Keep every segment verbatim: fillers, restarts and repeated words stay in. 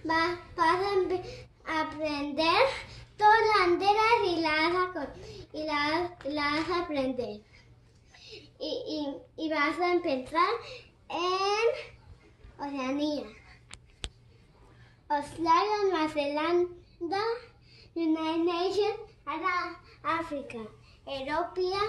vas, vas a aprender todas las banderas y las vas a, y las, las vas a aprender. Y, y, y vas a empezar en Oceanía. Australia, Nueva Zelanda, United Nations, África, Europa,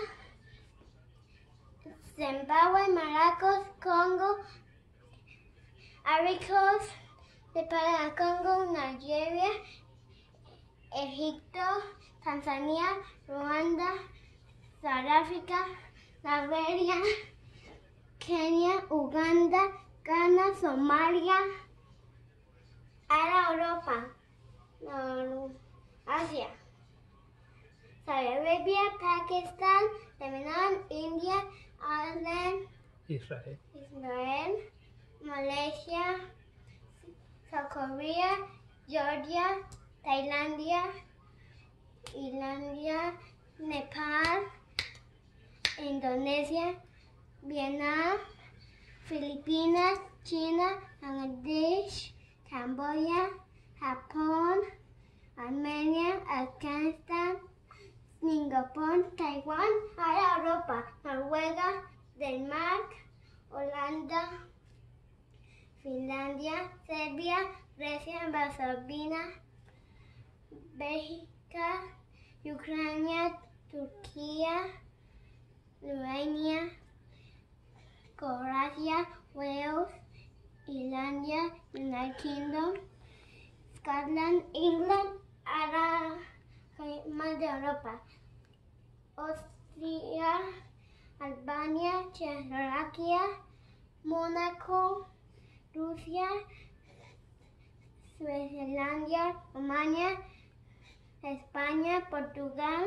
Zimbabue, Marruecos, Congo, Ivory Coast, República Congo, Nigeria, Egipto, Tanzania, Ruanda, Sudáfrica, Liberia, Kenia, Uganda, Ghana, Somalia, ahora Europa, no, Asia, Saudi Arabia, Pakistan, Lebanon, India, Ireland, Israel, Israel, Malaysia, South Korea, Georgia, Tailandia, Islandia, Nepal, Indonesia, Vietnam, Filipinas, China, Bangladesh, Camboya, Japón, Armenia, Afganistán, Singapur, Taiwán, ahora Europa, Noruega, Denmark, Holanda, Finlandia, Serbia, Grecia, Barcelona, Bélgica, Ucrania, Turquía, Rumania, Croacia, Wales, Irlanda, United Kingdom, Scotland, England, ahora más de Europa, Austria, Albania, Checoslovaquia, Mónaco, Rusia, Suecia, Rumania, España, Portugal,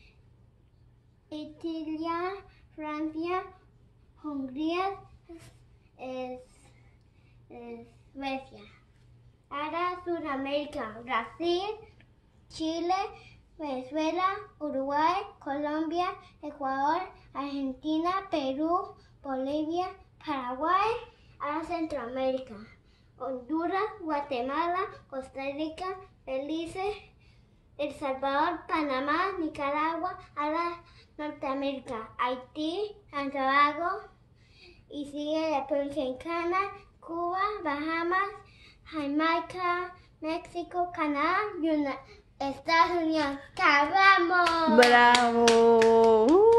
Italia, Francia, Hungría, es, es Suecia. Ahora Sudamérica, Brasil, Chile, Venezuela, Uruguay, Colombia, Ecuador, Argentina, Perú, Bolivia, Paraguay. Ahora Centroamérica, Honduras, Guatemala, Costa Rica, Belice, El Salvador, Panamá, Nicaragua. Ahora Norteamérica, Haití, Santo Domingo, y sigue República Dominicana, Cuba, Bahamas, Jamaica, México, Canadá y Estados Unidos. ¡Acabamos! ¡Bravo!